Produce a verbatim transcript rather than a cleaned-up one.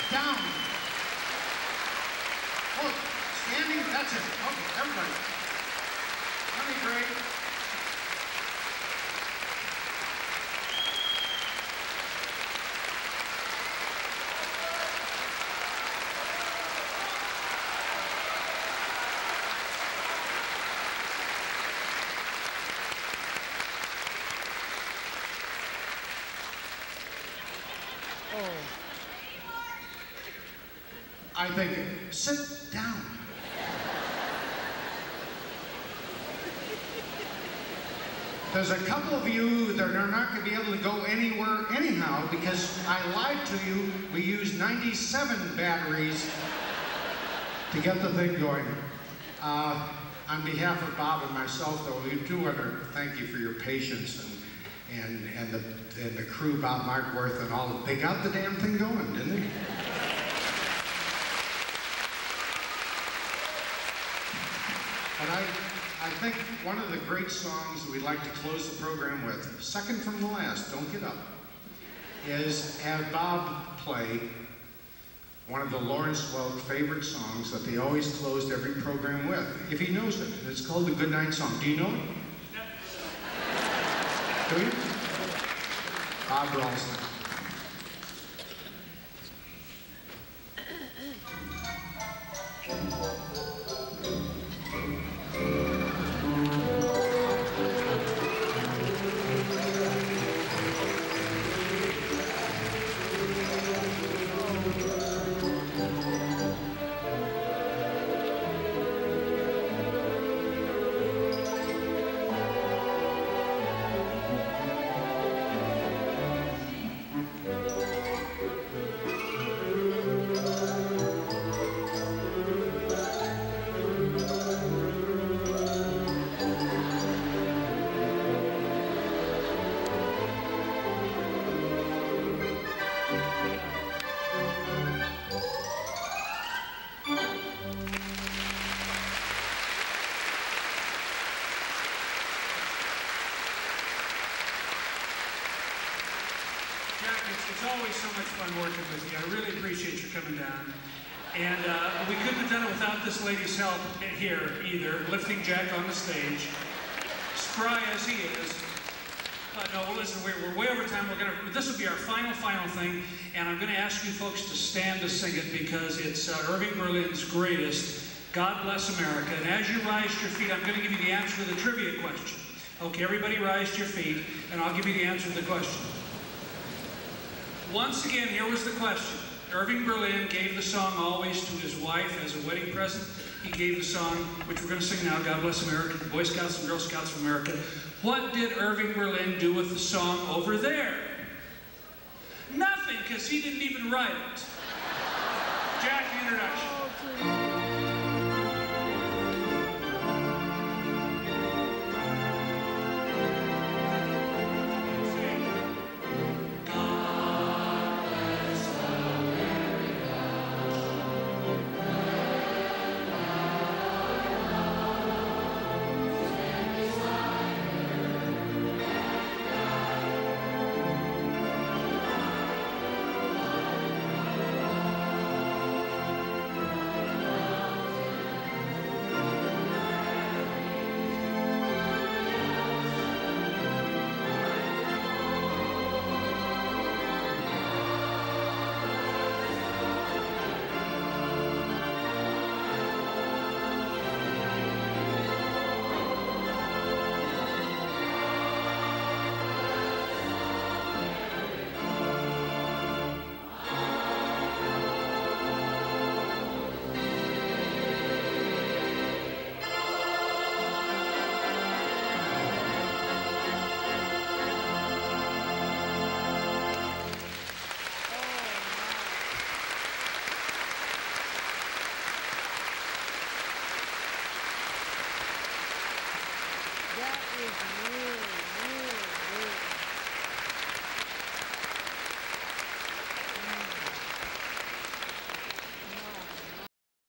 down. Oh, standing, that's it. Okay, everybody. Let me break. I think, sit down. There's a couple of you that are not going to be able to go anywhere anyhow because I lied to you. We used ninety-seven batteries to get the thing going. Uh, on behalf of Bob and myself, though, we do want to thank you for your patience and and and the and the crew, Bob Markworth and all. They got the damn thing going, didn't they? But I, I think one of the great songs that we'd like to close the program with, second from the last, don't get up, is have Bob play one of the Lawrence Welk favorite songs that they always closed every program with, if he knows it. It's called the Goodnight Song. Do you know it? Do you? Bob Ralston. It's always so much fun working with you. I really appreciate you coming down. And uh, we couldn't have done it without this lady's help here either, lifting Jack on the stage. Spry as he is. Uh, no, well, listen, we're, we're way over time. We're gonna, this will be our final, final thing. And I'm going to ask you folks to stand to sing it because it's uh, Irving Berlin's greatest, God Bless America. And as you rise to your feet, I'm going to give you the answer to the trivia question. Okay, everybody rise to your feet, and I'll give you the answer to the question. Once again, here was the question. Irving Berlin gave the song always to his wife as a wedding present. He gave the song, which we're going to sing now, God Bless America, the Boy Scouts and Girl Scouts of America. What did Irving Berlin do with the song over there? Nothing, because he didn't even write it. Jack, the introduction. That is really